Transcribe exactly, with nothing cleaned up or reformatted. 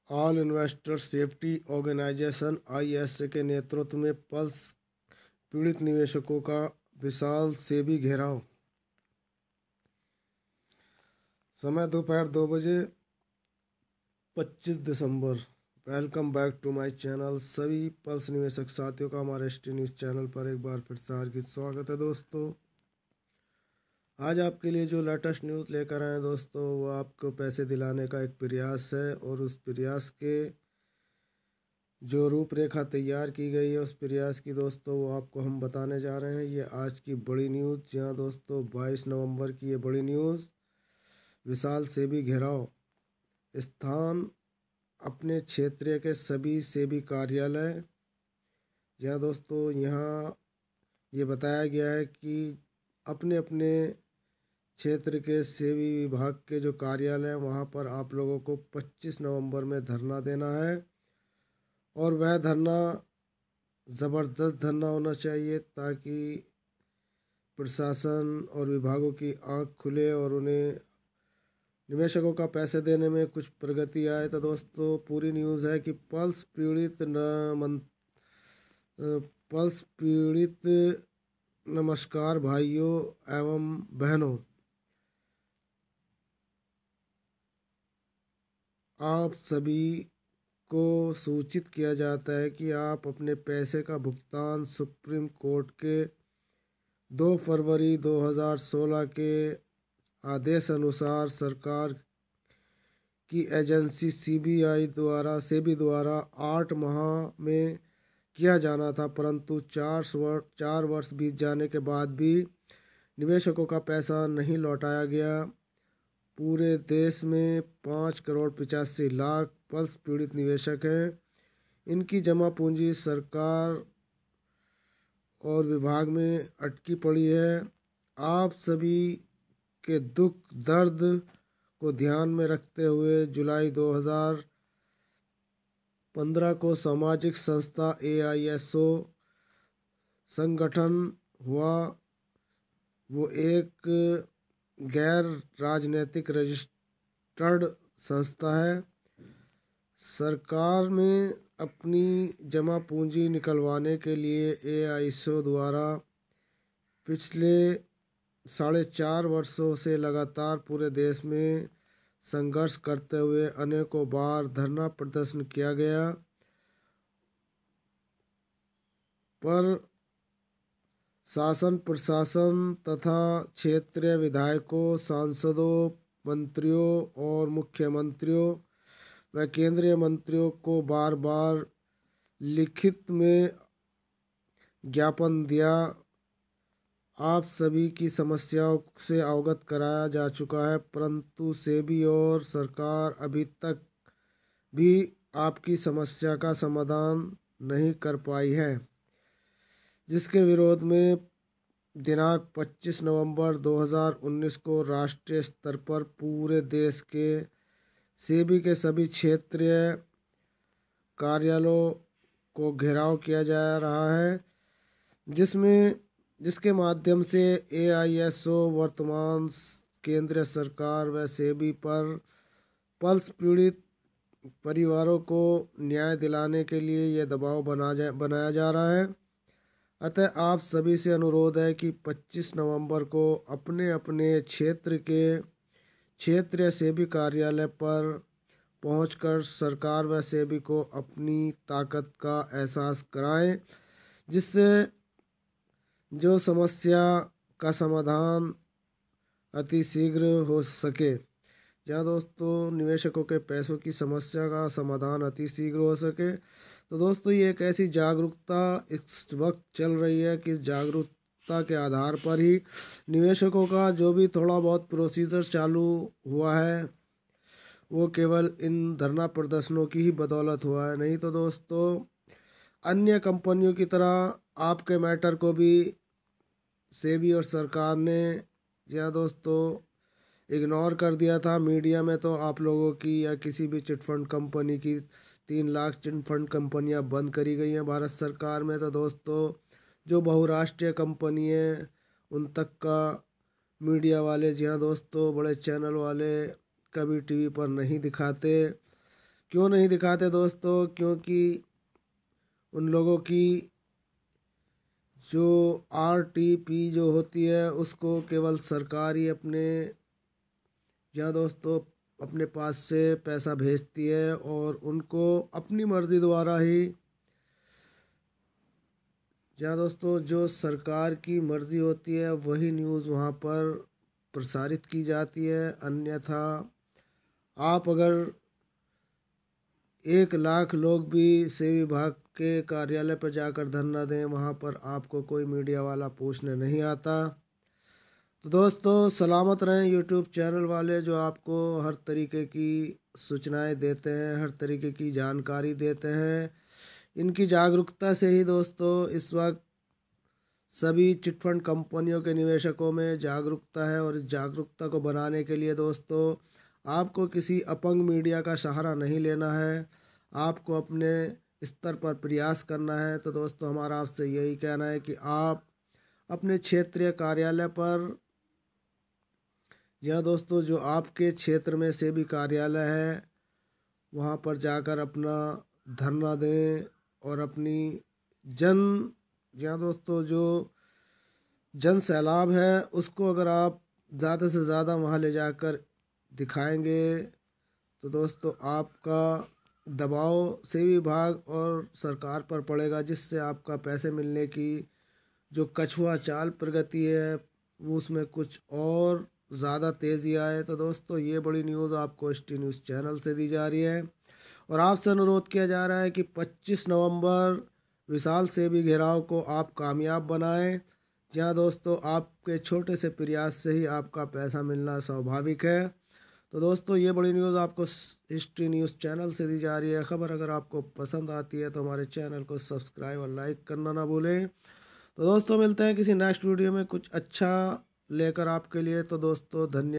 All investor safety organisation I S A के नेतृत्व में पल्स पीड़ित निवेशकों का विशाल सेबी घेराव। समय दोपहर दो बजे पच्चीस दिसंबर। Welcome back to my channel. सभी पल्स निवेशक साथियों का हमारे एस टी न्यूज़ चैनल पर एक बार फिर से हार्दिक स्वागत है। दोस्तों, आज आपके लिए जो लेटेस्ट न्यूज़ लेकर आए हैं दोस्तों, वो आपको पैसे दिलाने का एक प्रयास है और उस प्रयास के जो रूपरेखा तैयार की गई है उस प्रयास की दोस्तों वो आपको हम बताने जा रहे हैं। ये आज की बड़ी न्यूज़, जहाँ दोस्तों बाईस नवंबर की ये बड़ी न्यूज़, विशाल सेबी घेराव। स्थान अपने क्षेत्र के सभी सेबी कार्यालय। जहाँ दोस्तों यहाँ ये बताया गया है कि अपने अपने क्षेत्र के सेबी विभाग के जो कार्यालय हैं वहाँ पर आप लोगों को पच्चीस नवंबर में धरना देना है और वह धरना ज़बरदस्त धरना होना चाहिए ताकि प्रशासन और विभागों की आंख खुले और उन्हें निवेशकों का पैसे देने में कुछ प्रगति आए। तो दोस्तों पूरी न्यूज़ है कि पल्स पीड़ित न मन पल्स पीड़ित नमस्कार भाइयों एवं बहनों, आप सभी को सूचित किया जाता है कि आप अपने पैसे का भुगतान सुप्रीम कोर्ट के दो फरवरी दो हज़ार सोलह के आदेश अनुसार सरकार की एजेंसी सी बी आई द्वारा सेबी द्वारा आठ माह में किया जाना था, परंतु चार वर्ष चार वर्ष बीत जाने के बाद भी निवेशकों का पैसा नहीं लौटाया गया। पूरे देश में पाँच करोड़ पिचासी लाख पल्स पीड़ित निवेशक हैं। इनकी जमा पूंजी सरकार और विभाग में अटकी पड़ी है। आप सभी के दुख दर्द को ध्यान में रखते हुए जुलाई दो हज़ार पंद्रह को सामाजिक संस्था ए आई एस ओ संगठन हुआ। वो एक गैर राजनीतिक रजिस्टर्ड संस्था है। सरकार में अपनी जमा पूंजी निकलवाने के लिए ए आई एस ओ द्वारा पिछले साढ़े चार वर्षों से लगातार पूरे देश में संघर्ष करते हुए अनेकों बार धरना प्रदर्शन किया गया, पर शासन प्रशासन तथा क्षेत्रीय विधायकों, सांसदों, मंत्रियों और मुख्यमंत्रियों व केंद्रीय मंत्रियों को बार बार लिखित में ज्ञापन दिया। आप सभी की समस्याओं से अवगत कराया जा चुका है, परंतु सेबी और सरकार अभी तक भी आपकी समस्या का समाधान नहीं कर पाई है, जिसके विरोध में दिनांक पच्चीस नवंबर दो हज़ार उन्नीस को राष्ट्रीय स्तर पर पूरे देश के सेबी के सभी क्षेत्रीय कार्यालयों को घेराव किया जा रहा है, जिसमें जिसके माध्यम से ए आई एस ओ वर्तमान केंद्र सरकार व सेबी पर पल्स पीड़ित परिवारों को न्याय दिलाने के लिए यह दबाव बना जा बनाया जा रहा है। अतः आप सभी से अनुरोध है कि पच्चीस नवंबर को अपने अपने क्षेत्र के क्षेत्रीय सेबी कार्यालय पर पहुंचकर सरकार व सेबी को अपनी ताकत का एहसास कराएं, जिससे जो समस्या का समाधान अति शीघ्र हो सके। जहाँ दोस्तों निवेशकों के पैसों की समस्या का समाधान अति शीघ्र हो सके। तो दोस्तों ये एक ऐसी जागरूकता इस वक्त चल रही है कि इस जागरूकता के आधार पर ही निवेशकों का जो भी थोड़ा बहुत प्रोसीजर चालू हुआ है वो केवल इन धरना प्रदर्शनों की ही बदौलत हुआ है। नहीं तो दोस्तों अन्य कंपनियों की तरह आपके मैटर को भी सेबी और सरकार ने या दोस्तों इग्नोर कर दिया था। मीडिया में तो आप लोगों की या किसी भी चिट फंड कंपनी की तीन लाख चिट फंड कंपनियां बंद करी गई हैं भारत सरकार में। तो दोस्तों जो बहुराष्ट्रीय कंपनी है उन तक का मीडिया वाले, जी हाँ दोस्तों, बड़े चैनल वाले कभी टीवी पर नहीं दिखाते, क्यों नहीं दिखाते दोस्तों? क्योंकि उन लोगों की जो आर टी पी जो होती है उसको केवल सरकार ही अपने जहाँ दोस्तों अपने पास से पैसा भेजती है और उनको अपनी मर्ज़ी द्वारा ही जहाँ दोस्तों जो सरकार की मर्ज़ी होती है वही न्यूज़ वहाँ पर प्रसारित की जाती है। अन्यथा आप अगर एक लाख लोग भी सेवी विभाग के कार्यालय पर जाकर धरना दें, वहाँ पर आपको कोई मीडिया वाला पूछने नहीं आता। तो दोस्तों सलामत रहें यूट्यूब चैनल वाले जो आपको हर तरीके की सूचनाएं देते हैं, हर तरीके की जानकारी देते हैं। इनकी जागरूकता से ही दोस्तों इस वक्त सभी चिटफंड कंपनियों के निवेशकों में जागरूकता है और इस जागरूकता को बनाने के लिए दोस्तों आपको किसी अपंग मीडिया का सहारा नहीं लेना है, आपको अपने स्तर पर प्रयास करना है। तो दोस्तों हमारा आपसे यही कहना है कि आप अपने क्षेत्रीय कार्यालय पर या दोस्तों जो आपके क्षेत्र में से भी कार्यालय है वहाँ पर जाकर अपना धरना दें और अपनी जन या दोस्तों जो जन सैलाब है उसको अगर आप ज़्यादा से ज़्यादा वहाँ ले जाकर दिखाएंगे तो दोस्तों आपका दबाव सेवी विभाग और सरकार पर पड़ेगा, जिससे आपका पैसे मिलने की जो कछुआ चाल प्रगति है वो उसमें कुछ और ज़्यादा तेज़ी आए। तो दोस्तों ये बड़ी न्यूज़ आपको एस टी न्यूज़ चैनल से दी जा रही है और आपसे अनुरोध किया जा रहा है कि पच्चीस नवंबर विशाल सेवी घेराव को आप कामयाब बनाएं, जहां दोस्तों आपके छोटे से प्रयास से ही आपका पैसा मिलना स्वाभाविक है। तो दोस्तों ये बड़ी न्यूज़ आपको एस टी न्यूज़ चैनल से दी जा रही है। खबर अगर आपको पसंद आती है तो हमारे चैनल को सब्सक्राइब और लाइक करना ना भूलें। तो दोस्तों मिलते हैं किसी नेक्स्ट वीडियो में कुछ अच्छा लेकर आपके लिए। तो दोस्तों धन्यवाद।